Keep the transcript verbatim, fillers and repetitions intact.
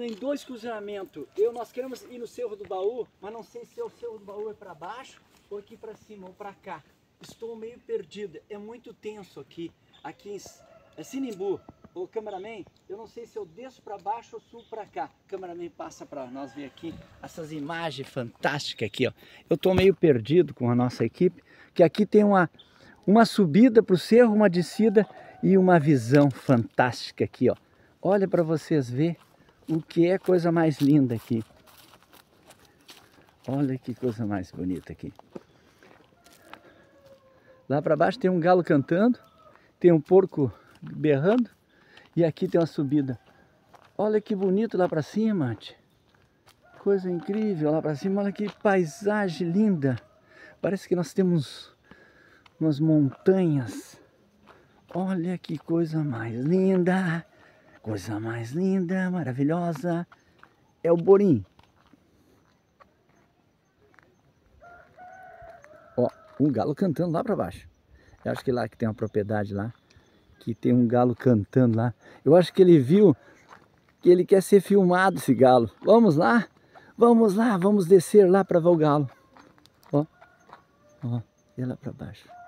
em dois cruzamentos. Eu, nós queremos ir no Cerro do Baú, mas não sei se é o Cerro do Baú é para baixo, ou aqui para cima, ou para cá. Estou meio perdida, é muito tenso aqui. Aqui em é Sinimbu. Ô cameraman, eu não sei se eu desço para baixo ou subo para cá. O cameraman passa para nós ver aqui essas imagens fantásticas aqui, ó. Eu estou meio perdido com a nossa equipe, que aqui tem uma, uma subida para o cerro, uma descida e uma visão fantástica aqui, ó. Olha para vocês ver o que é coisa mais linda aqui. Olha que coisa mais bonita aqui. Lá para baixo tem um galo cantando, tem um porco berrando. E aqui tem uma subida. Olha que bonito lá para cima, tia. Coisa incrível lá para cima. Olha que paisagem linda. Parece que nós temos umas montanhas. Olha que coisa mais linda. Coisa mais linda, maravilhosa. É o Borim. Ó, um galo cantando lá para baixo. Eu acho que lá que tem uma propriedade lá. Que tem um galo cantando lá. Eu acho que ele viu que ele quer ser filmado, esse galo. Vamos lá? Vamos lá, vamos descer lá para ver o galo. Ó, ó, e lá para baixo.